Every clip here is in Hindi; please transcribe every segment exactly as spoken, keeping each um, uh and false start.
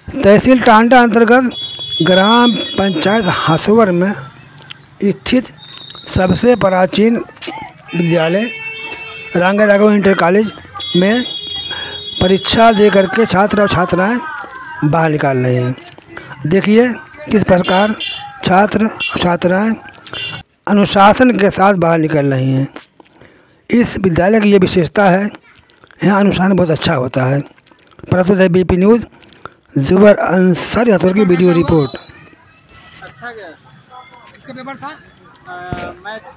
तहसील टांडा अंतर्गत ग्राम पंचायत हसवर में स्थित सबसे प्राचीन विद्यालय रांगा राघव इंटर कॉलेज में परीक्षा दे करके छात्र और छात्राएं बाहर निकाल रहे हैं। देखिए किस प्रकार छात्र और छात्राएं अनुशासन के साथ बाहर निकल रही हैं। इस विद्यालय की ये विशेषता है, यहाँ अनुशासन बहुत अच्छा होता है। प्रस्तुत है बीपी न्यूज़ जुबर अंसारी हथौर की वीडियो रिपोर्ट। अच्छा गया इसका पेपर था मैथ।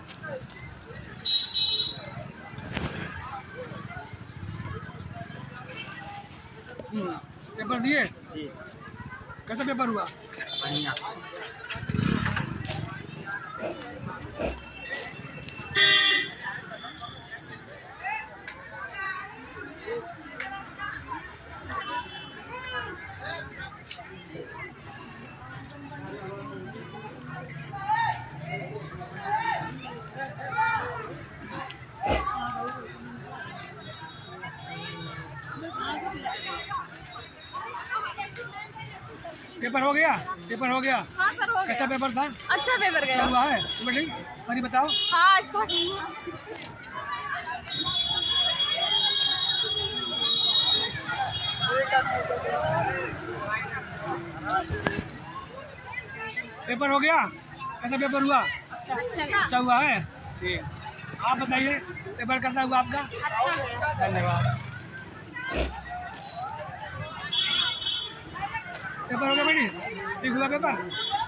पेपर दिए जी। कैसा पेपर हुआ? बढ़िया। पेपर हो गया? पेपर हो गया? हाँ सर, हो गया। कैसा पेपर था? अच्छा पेपर गया। अच्छा हुआ है? बेटी अरे बताओ। हाँ अच्छा। पेपर हो गया? कैसा पेपर हुआ? अच्छा अच्छा अच्छा हुआ है? ठीक। आप बताइए पेपर कैसा हुआ आपका? अच्छा। धन्यवाद। पेपर हो गया बेटी? ठीक हुआ पेपर?